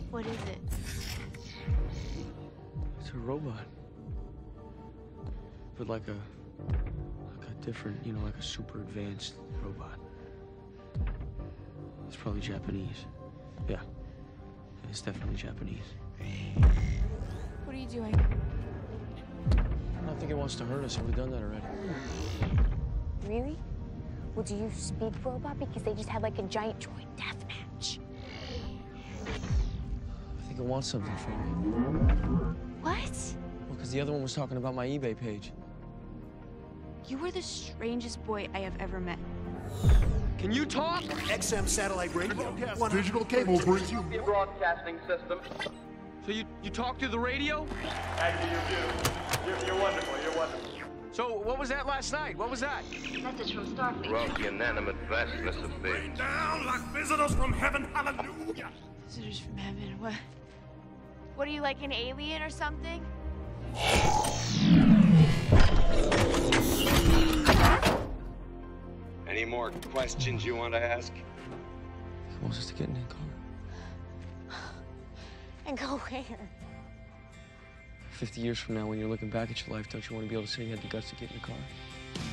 What is it? It's a robot. But like a different, you know, like a super advanced robot. It's probably Japanese. Yeah. It's definitely Japanese. What are you doing? I don't think it wants to hurt us. We've done that already. Really? Well, do you speak robot? Because they just had like a giant droid death match. I think it wants something from me. What? Well, because the other one was talking about my eBay page. You were the strangest boy I have ever met. Can you talk? XM satellite radio. Digital cable brings you. Broadcasting system. So you talk through the radio? Actually, you do. You're wonderful. You're wonderful. So what was that last night? What was that? Message from Starfleet. Throughout the inanimate vastness of space. Down like visitors from heaven, hallelujah. Visitors from heaven. What? What are you, like an alien or something? Any more questions you want to ask? He wants us to get in the car. And go where? 50 years from now, when you're looking back at your life, don't you want to be able to say you had the guts to get in the car?